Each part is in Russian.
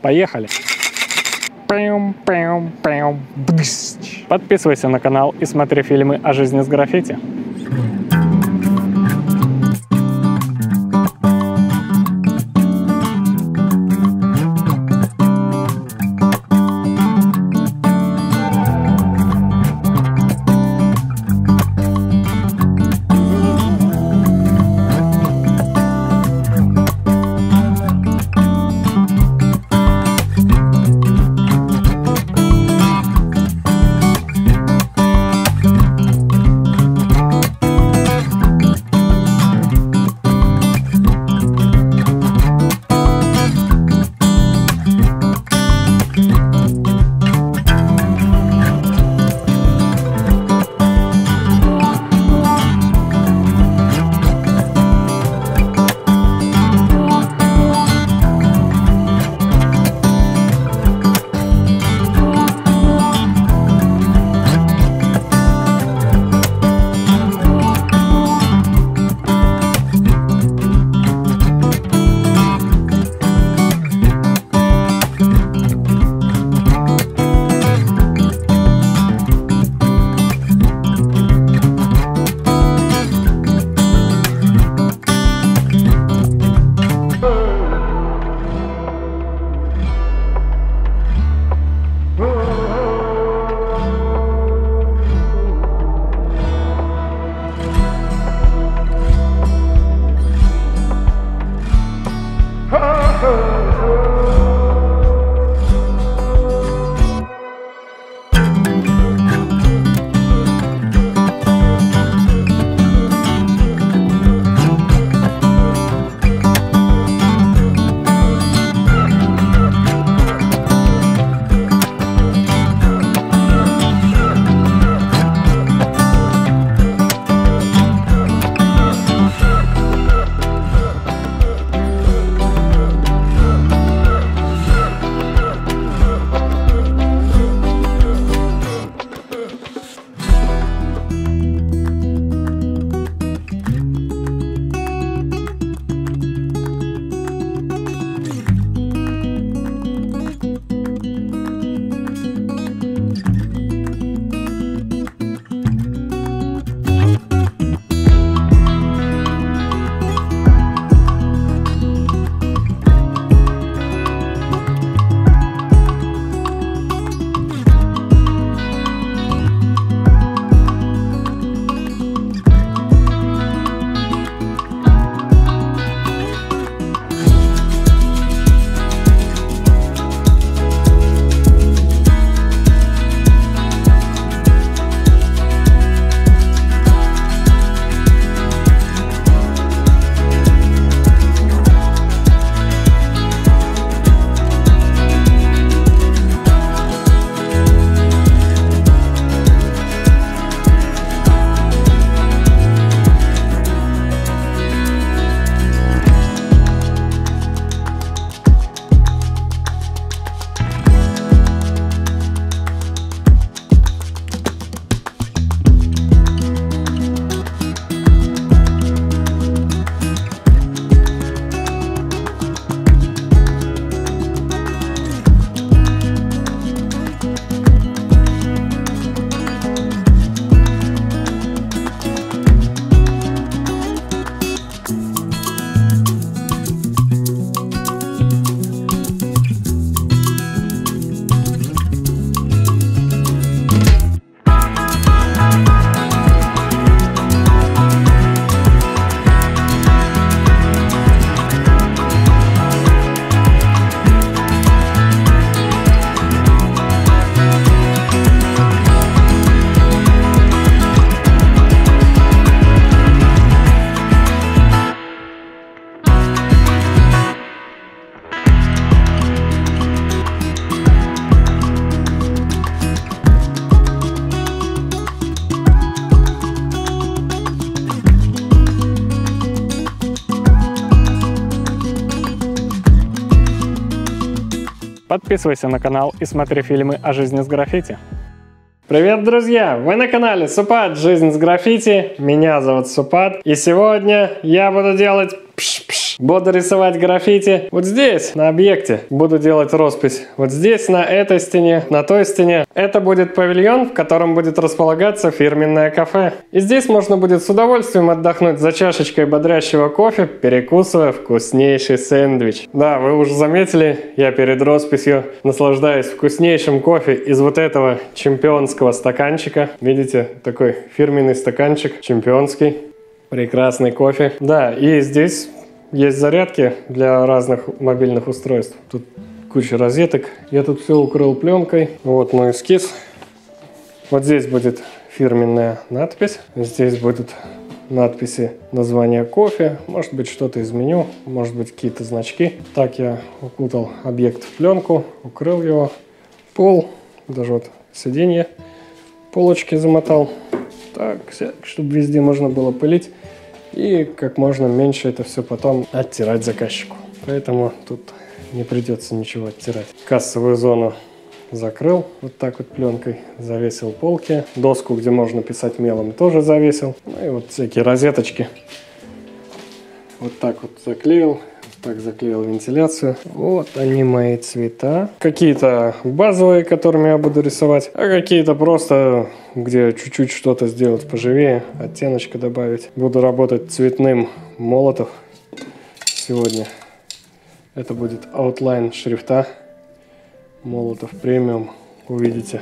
Поехали! Подписывайся на канал и смотри фильмы о жизни с граффити. Подписывайся на канал и смотри фильмы о жизни с граффити. Привет, друзья! Вы на канале Супат Жизнь с граффити. Меня зовут Супат. И сегодня я буду делать пш-пш. Буду рисовать граффити вот здесь, на объекте. Буду делать роспись вот здесь, на этой стене, на той стене. Это будет павильон, в котором будет располагаться фирменное кафе. И здесь можно будет с удовольствием отдохнуть за чашечкой бодрящего кофе, перекусывая вкуснейший сэндвич. Да, вы уже заметили, я перед росписью наслаждаюсь вкуснейшим кофе из вот этого чемпионского стаканчика. Видите, такой фирменный стаканчик, чемпионский. Прекрасный кофе. Да, и здесь есть зарядки для разных мобильных устройств. Тут куча розеток. Я тут все укрыл пленкой. Вот мой эскиз. Вот здесь будет фирменная надпись. Здесь будут надписи, название кофе. Может быть, что-то из меню. Может быть, какие-то значки. Так я укутал объект в пленку. Укрыл его. Пол. Даже вот сиденье. Полочки замотал. Так, чтобы везде можно было пылить. И как можно меньше это все потом оттирать заказчику. Поэтому тут не придется ничего оттирать. Кассовую зону закрыл вот так вот пленкой. Завесил полки. Доску, где можно писать мелом, тоже завесил. Ну и вот всякие розеточки. Вот так вот заклеил. Так заклеил вентиляцию. Вот они мои цвета. Какие-то базовые, которыми я буду рисовать, а какие-то просто, где чуть-чуть что-то сделать поживее, оттеночка добавить. Буду работать цветным Молотов сегодня. Это будет аутлайн шрифта Молотов премиум. Увидите.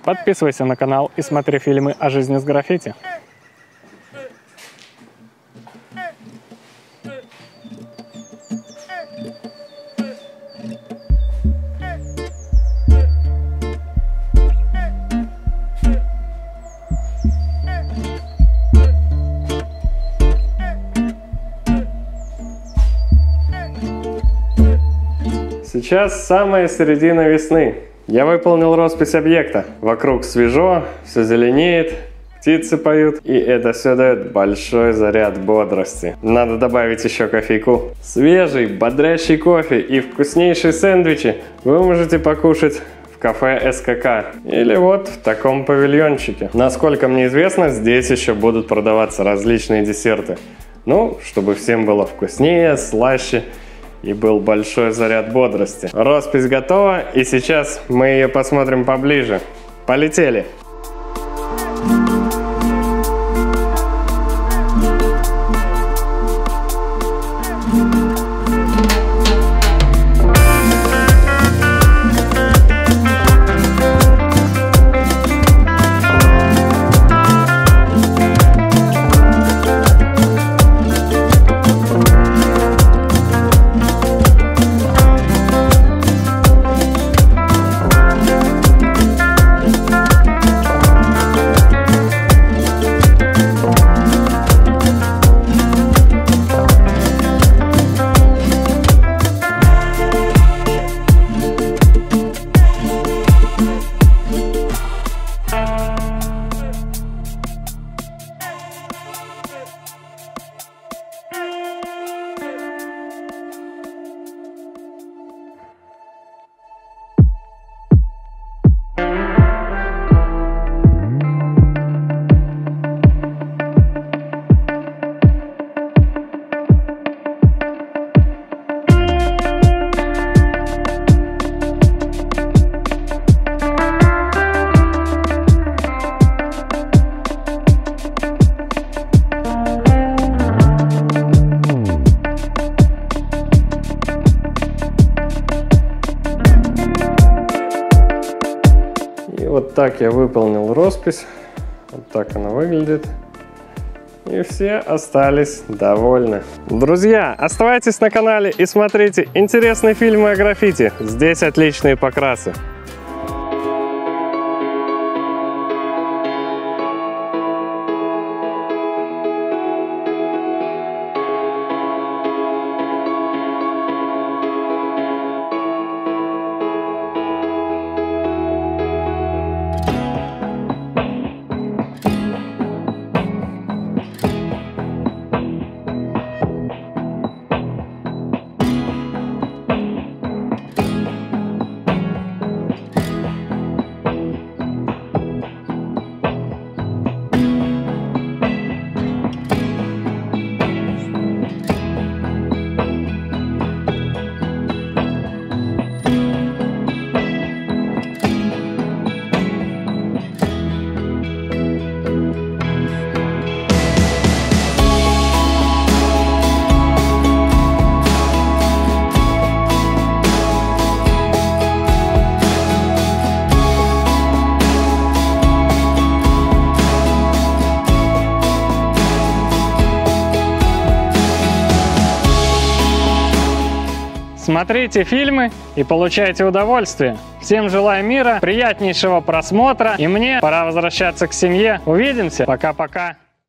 Подписывайся на канал и смотри фильмы о жизни с граффити. Сейчас самая середина весны. Я выполнил роспись объекта. Вокруг свежо, все зеленеет, птицы поют, и это все дает большой заряд бодрости. Надо добавить еще кофейку. Свежий, бодрящий кофе и вкуснейшие сэндвичи вы можете покушать в кафе СКК или вот в таком павильончике. Насколько мне известно, здесь еще будут продаваться различные десерты. Ну, чтобы всем было вкуснее, слаще и был большой заряд бодрости. Роспись готова, и сейчас мы ее посмотрим поближе. Полетели! Вот так я выполнил роспись. Вот так она выглядит. И все остались довольны. Друзья, оставайтесь на канале и смотрите интересные фильмы о граффити. Здесь отличные покрасы. Смотрите фильмы и получайте удовольствие. Всем желаю мира, приятнейшего просмотра. И мне пора возвращаться к семье. Увидимся. Пока-пока.